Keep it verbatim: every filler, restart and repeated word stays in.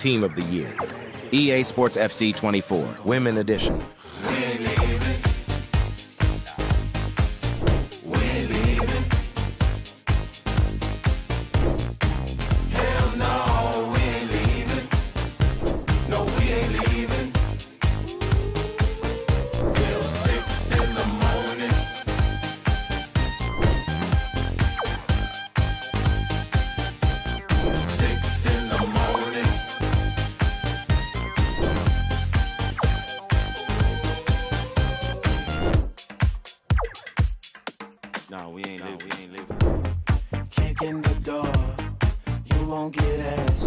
Team of the Year. E A Sports F C twenty-four, Women Edition. No, we ain't leaving. We ain't leaving. Kick in the door, you won't get ass.